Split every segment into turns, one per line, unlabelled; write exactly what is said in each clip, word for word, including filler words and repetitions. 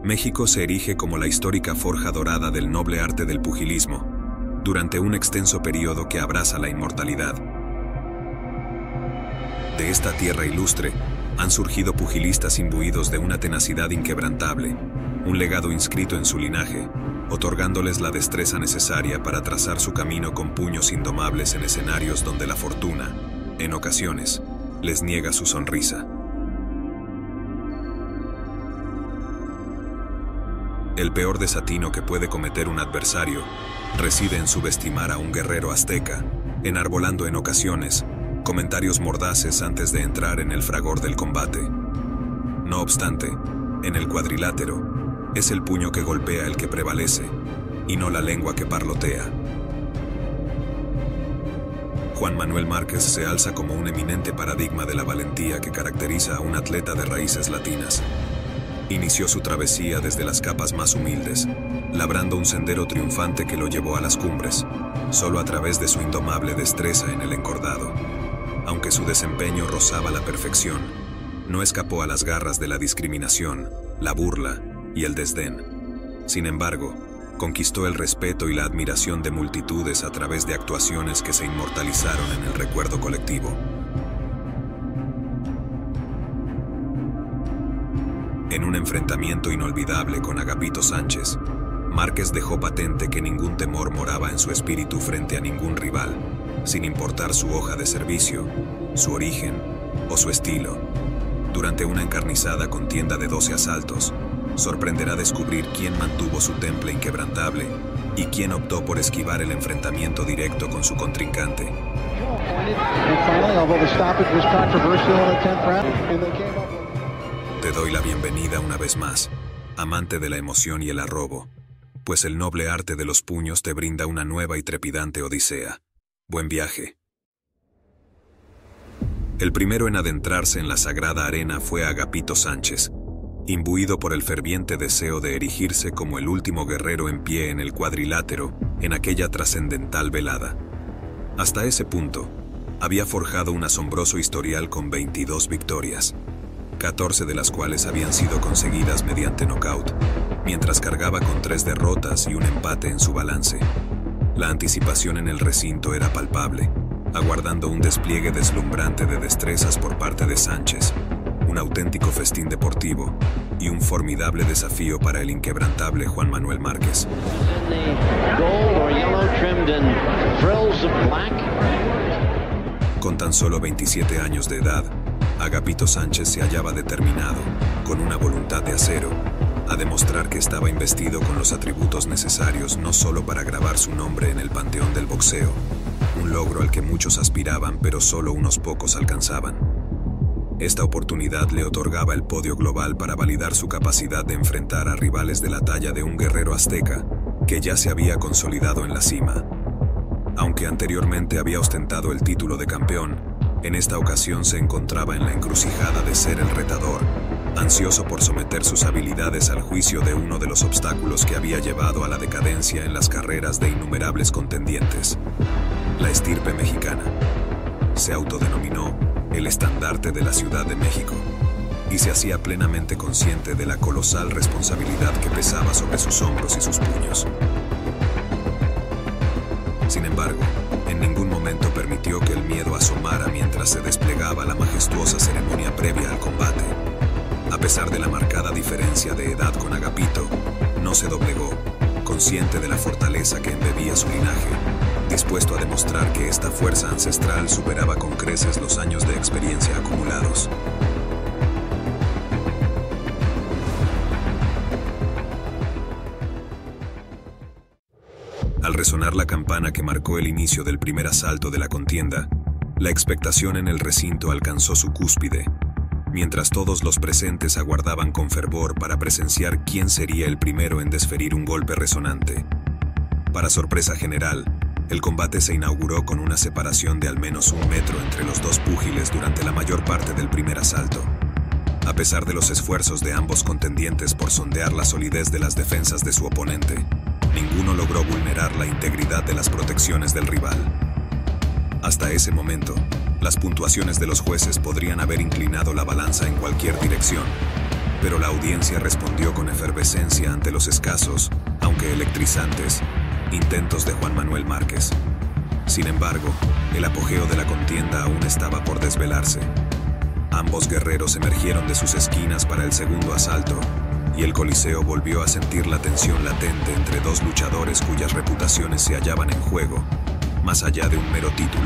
México se erige como la histórica forja dorada del noble arte del pugilismo, durante un extenso periodo que abraza la inmortalidad. De esta tierra ilustre han surgido pugilistas imbuidos de una tenacidad inquebrantable, un legado inscrito en su linaje, otorgándoles la destreza necesaria para trazar su camino con puños indomables en escenarios donde la fortuna, en ocasiones, les niega su sonrisa. El peor desatino que puede cometer un adversario reside en subestimar a un guerrero azteca, enarbolando en ocasiones comentarios mordaces antes de entrar en el fragor del combate. No obstante, en el cuadrilátero, es el puño que golpea el que prevalece, y no la lengua que parlotea. Juan Manuel Márquez se alza como un eminente paradigma de la valentía que caracteriza a un atleta de raíces latinas. Inició su travesía desde las capas más humildes, labrando un sendero triunfante que lo llevó a las cumbres, solo a través de su indomable destreza en el encordado. Aunque su desempeño rozaba la perfección, no escapó a las garras de la discriminación, la burla y el desdén. Sin embargo, conquistó el respeto y la admiración de multitudes a través de actuaciones que se inmortalizaron en el recuerdo colectivo. En un enfrentamiento inolvidable con Agapito Sánchez, Márquez dejó patente que ningún temor moraba en su espíritu frente a ningún rival, sin importar su hoja de servicio, su origen o su estilo. Durante una encarnizada contienda de doce asaltos, sorprenderá descubrir quién mantuvo su temple inquebrantable y quién optó por esquivar el enfrentamiento directo con su contrincante. Te doy la bienvenida una vez más, amante de la emoción y el arrobo, pues el noble arte de los puños te brinda una nueva y trepidante odisea. Buen viaje. El primero en adentrarse en la sagrada arena fue Agapito Sánchez, imbuido por el ferviente deseo de erigirse como el último guerrero en pie en el cuadrilátero en aquella trascendental velada. Hasta ese punto, había forjado un asombroso historial con veintidós victorias, catorce de las cuales habían sido conseguidas mediante nocaut, mientras cargaba con tres derrotas y un empate en su balance. La anticipación en el recinto era palpable, aguardando un despliegue deslumbrante de destrezas por parte de Sánchez, un auténtico festín deportivo y un formidable desafío para el inquebrantable Juan Manuel Márquez. Con tan solo veintisiete años de edad, Agapito Sánchez se hallaba determinado, con una voluntad de acero, a demostrar que estaba investido con los atributos necesarios no solo para grabar su nombre en el panteón del boxeo, un logro al que muchos aspiraban pero solo unos pocos alcanzaban. Esta oportunidad le otorgaba el podio global para validar su capacidad de enfrentar a rivales de la talla de un guerrero azteca que ya se había consolidado en la cima. Aunque anteriormente había ostentado el título de campeón, en esta ocasión se encontraba en la encrucijada de ser el retador, ansioso por someter sus habilidades al juicio de uno de los obstáculos que había llevado a la decadencia en las carreras de innumerables contendientes: la estirpe mexicana. Se autodenominó el estandarte de la Ciudad de México y se hacía plenamente consciente de la colosal responsabilidad que pesaba sobre sus hombros y sus puños. Sin embargo, en ningún momento permitió que el miedo asomara mientras se desplegaba la majestuosa ceremonia previa al combate. A pesar de la marcada diferencia de edad con Agapito, no se doblegó, consciente de la fortaleza que embebía su linaje, dispuesto a demostrar que esta fuerza ancestral superaba con creces los años de experiencia acumulados. Al resonar la campana que marcó el inicio del primer asalto de la contienda, la expectación en el recinto alcanzó su cúspide, mientras todos los presentes aguardaban con fervor para presenciar quién sería el primero en desferir un golpe resonante. Para sorpresa general, el combate se inauguró con una separación de al menos un metro entre los dos púgiles durante la mayor parte del primer asalto. A pesar de los esfuerzos de ambos contendientes por sondear la solidez de las defensas de su oponente, ninguno logró vulnerar la integridad de las protecciones del rival. Hasta ese momento, las puntuaciones de los jueces podrían haber inclinado la balanza en cualquier dirección, pero la audiencia respondió con efervescencia ante los escasos, aunque electrizantes, intentos de Juan Manuel Márquez. Sin embargo, el apogeo de la contienda aún estaba por desvelarse. Ambos guerreros emergieron de sus esquinas para el segundo asalto, y el Coliseo volvió a sentir la tensión latente entre dos luchadores cuyas reputaciones se hallaban en juego, más allá de un mero título.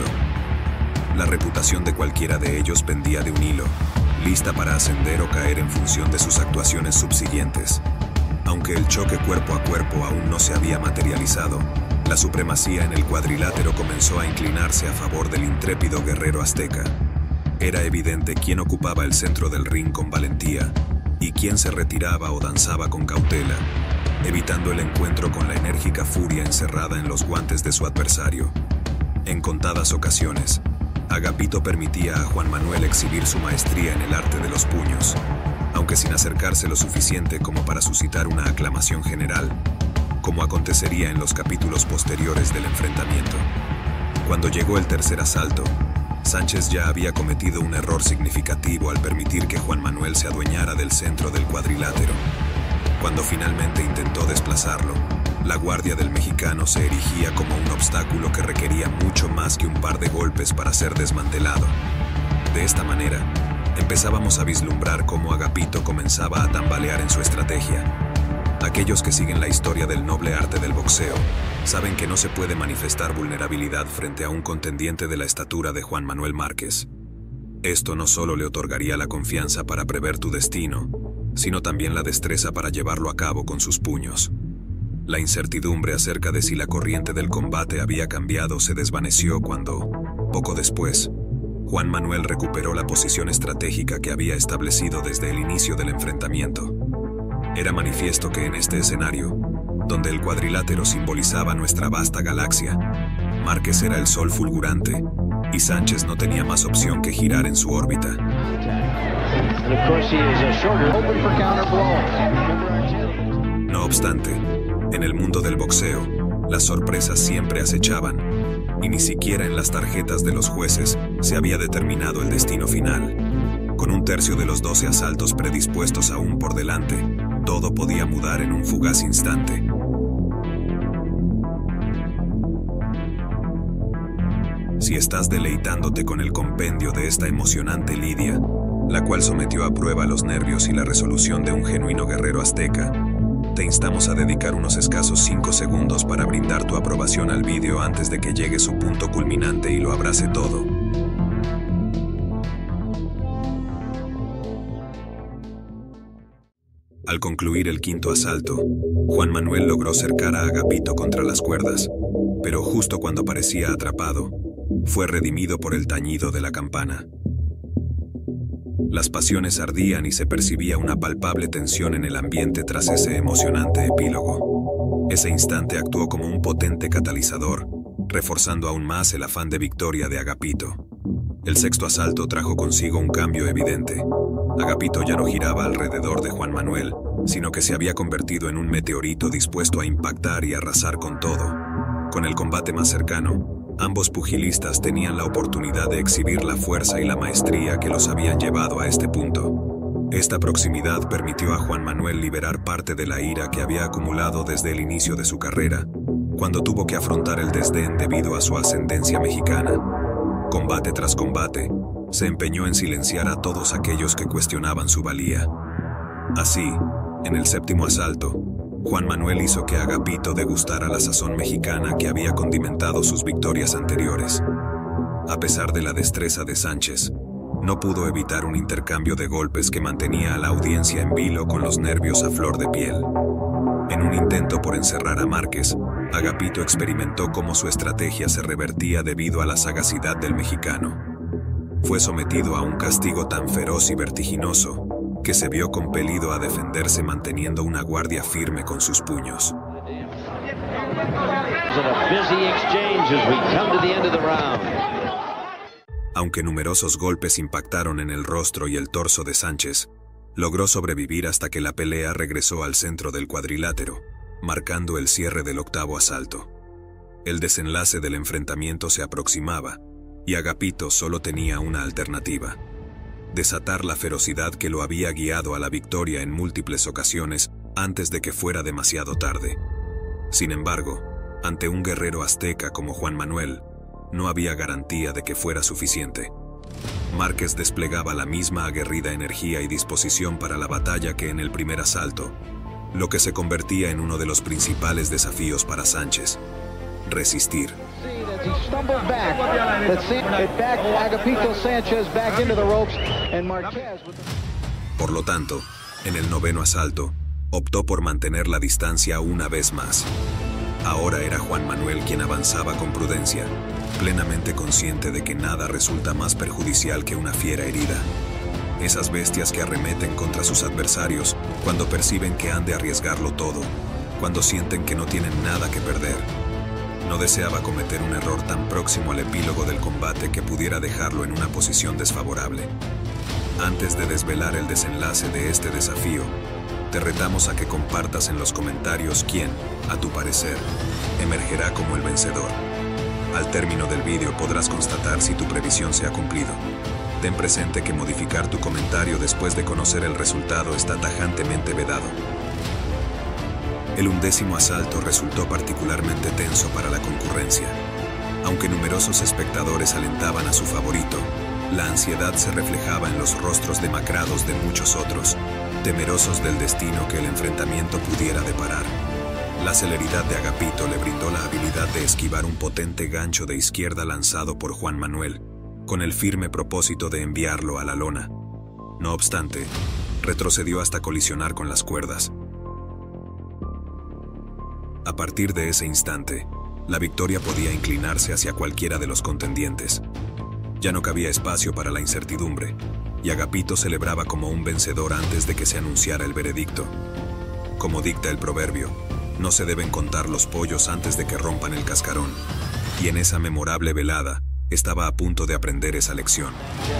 La reputación de cualquiera de ellos pendía de un hilo, lista para ascender o caer en función de sus actuaciones subsiguientes. Aunque el choque cuerpo a cuerpo aún no se había materializado, la supremacía en el cuadrilátero comenzó a inclinarse a favor del intrépido guerrero azteca. Era evidente quién ocupaba el centro del ring con valentía y quién se retiraba o danzaba con cautela, evitando el encuentro con la enérgica furia encerrada en los guantes de su adversario. En contadas ocasiones, Agapito permitía a Juan Manuel exhibir su maestría en el arte de los puños, aunque sin acercarse lo suficiente como para suscitar una aclamación general, como acontecería en los capítulos posteriores del enfrentamiento. Cuando llegó el tercer asalto, Sánchez ya había cometido un error significativo al permitir que Juan Manuel se adueñara del centro del cuadrilátero. Cuando finalmente intentó desplazarlo, la guardia del mexicano se erigía como un obstáculo que requería mucho más que un par de golpes para ser desmantelado. De esta manera, empezábamos a vislumbrar cómo Agapito comenzaba a tambalear en su estrategia. Aquellos que siguen la historia del noble arte del boxeo saben que no se puede manifestar vulnerabilidad frente a un contendiente de la estatura de Juan Manuel Márquez. Esto no solo le otorgaría la confianza para prever tu destino, sino también la destreza para llevarlo a cabo con sus puños. La incertidumbre acerca de si la corriente del combate había cambiado se desvaneció cuando, poco después, Juan Manuel recuperó la posición estratégica que había establecido desde el inicio del enfrentamiento. Era manifiesto que en este escenario, donde el cuadrilátero simbolizaba nuestra vasta galaxia, Márquez era el sol fulgurante y Sánchez no tenía más opción que girar en su órbita. No obstante, en el mundo del boxeo, las sorpresas siempre acechaban, y ni siquiera en las tarjetas de los jueces se había determinado el destino final. Con un tercio de los doce asaltos predispuestos aún por delante, todo podía mudar en un fugaz instante. Si estás deleitándote con el compendio de esta emocionante lidia, la cual sometió a prueba los nervios y la resolución de un genuino guerrero azteca, te instamos a dedicar unos escasos cinco segundos para brindar tu aprobación al vídeo antes de que llegue su punto culminante y lo abrace todo. Al concluir el quinto asalto, Juan Manuel logró cercar a Agapito contra las cuerdas, pero justo cuando parecía atrapado, fue redimido por el tañido de la campana. Las pasiones ardían y se percibía una palpable tensión en el ambiente tras ese emocionante epílogo. Ese instante actuó como un potente catalizador, reforzando aún más el afán de victoria de Agapito. El sexto asalto trajo consigo un cambio evidente. Agapito ya no giraba alrededor de Juan Manuel, sino que se había convertido en un meteorito dispuesto a impactar y arrasar con todo. Con el combate más cercano, ambos pugilistas tenían la oportunidad de exhibir la fuerza y la maestría que los habían llevado a este punto. Esta proximidad permitió a Juan Manuel liberar parte de la ira que había acumulado desde el inicio de su carrera, cuando tuvo que afrontar el desdén debido a su ascendencia mexicana. Combate tras combate, se empeñó en silenciar a todos aquellos que cuestionaban su valía. Así, en el séptimo asalto, Juan Manuel hizo que Agapito degustara la sazón mexicana que había condimentado sus victorias anteriores. A pesar de la destreza de Sánchez, no pudo evitar un intercambio de golpes que mantenía a la audiencia en vilo con los nervios a flor de piel. En un intento por encerrar a Márquez, Agapito experimentó cómo su estrategia se revertía debido a la sagacidad del mexicano. Fue sometido a un castigo tan feroz y vertiginoso que se vio compelido a defenderse manteniendo una guardia firme con sus puños. Aunque numerosos golpes impactaron en el rostro y el torso de Sánchez, logró sobrevivir hasta que la pelea regresó al centro del cuadrilátero, marcando el cierre del octavo asalto. El desenlace del enfrentamiento se aproximaba, y Agapito solo tenía una alternativa: desatar la ferocidad que lo había guiado a la victoria en múltiples ocasiones antes de que fuera demasiado tarde. Sin embargo, ante un guerrero azteca como Juan Manuel, no había garantía de que fuera suficiente. Márquez desplegaba la misma aguerrida energía y disposición para la batalla que en el primer asalto, lo que se convertía en uno de los principales desafíos para Sánchez: resistir. Por lo tanto, en el noveno asalto, optó por mantener la distancia una vez más. Ahora era Juan Manuel quien avanzaba con prudencia, plenamente consciente de que nada resulta más perjudicial que una fiera herida. Esas bestias que arremeten contra sus adversarios cuando perciben que han de arriesgarlo todo, cuando sienten que no tienen nada que perder. No deseaba cometer un error tan próximo al epílogo del combate que pudiera dejarlo en una posición desfavorable. Antes de desvelar el desenlace de este desafío, te retamos a que compartas en los comentarios quién, a tu parecer, emergerá como el vencedor. Al término del vídeo podrás constatar si tu previsión se ha cumplido. Ten presente que modificar tu comentario después de conocer el resultado está tajantemente vedado. El undécimo asalto resultó particularmente tenso para la concurrencia. Aunque numerosos espectadores alentaban a su favorito, la ansiedad se reflejaba en los rostros demacrados de muchos otros, temerosos del destino que el enfrentamiento pudiera deparar. La celeridad de Agapito le brindó la habilidad de esquivar un potente gancho de izquierda lanzado por Juan Manuel, con el firme propósito de enviarlo a la lona. No obstante, retrocedió hasta colisionar con las cuerdas. A partir de ese instante, la victoria podía inclinarse hacia cualquiera de los contendientes. Ya no cabía espacio para la incertidumbre, y Agapito celebraba como un vencedor antes de que se anunciara el veredicto. Como dicta el proverbio, no se deben contar los pollos antes de que rompan el cascarón, y en esa memorable velada estaba a punto de aprender esa lección.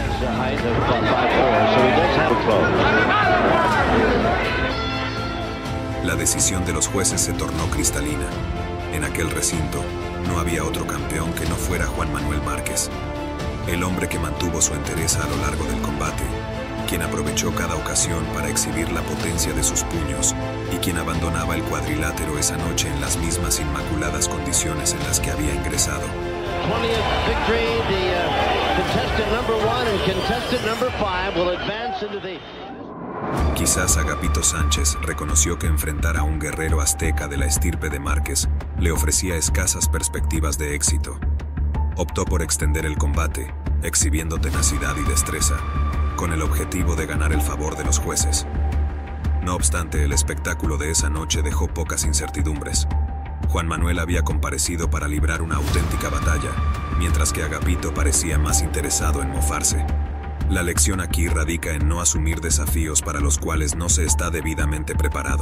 La decisión de los jueces se tornó cristalina. En aquel recinto no había otro campeón que no fuera Juan Manuel Márquez, el hombre que mantuvo su entereza a lo largo del combate, quien aprovechó cada ocasión para exhibir la potencia de sus puños y quien abandonaba el cuadrilátero esa noche en las mismas inmaculadas condiciones en las que había ingresado. Quizás Agapito Sánchez reconoció que enfrentar a un guerrero azteca de la estirpe de Márquez le ofrecía escasas perspectivas de éxito. Optó por extender el combate, exhibiendo tenacidad y destreza, con el objetivo de ganar el favor de los jueces. No obstante, el espectáculo de esa noche dejó pocas incertidumbres. Juan Manuel había comparecido para librar una auténtica batalla, mientras que Agapito parecía más interesado en mofarse. La lección aquí radica en no asumir desafíos para los cuales no se está debidamente preparado.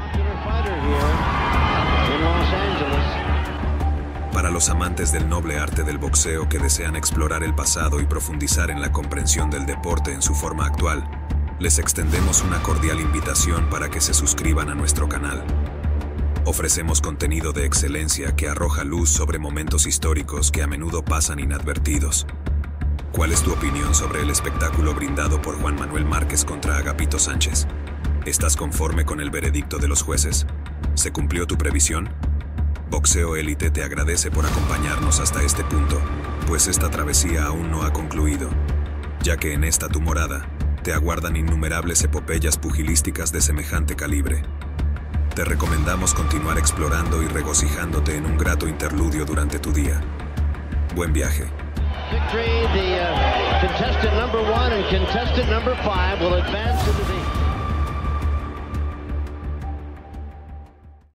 Para los amantes del noble arte del boxeo que desean explorar el pasado y profundizar en la comprensión del deporte en su forma actual, les extendemos una cordial invitación para que se suscriban a nuestro canal. Ofrecemos contenido de excelencia que arroja luz sobre momentos históricos que a menudo pasan inadvertidos. ¿Cuál es tu opinión sobre el espectáculo brindado por Juan Manuel Márquez contra Agapito Sánchez? ¿Estás conforme con el veredicto de los jueces? ¿Se cumplió tu previsión? Boxeo Élite te agradece por acompañarnos hasta este punto, pues esta travesía aún no ha concluido, ya que en esta tu morada te aguardan innumerables epopeyas pugilísticas de semejante calibre. Te recomendamos continuar explorando y regocijándote en un grato interludio durante tu día. Buen viaje. Victory, the uh, contestant number one and contestant number five will advance into the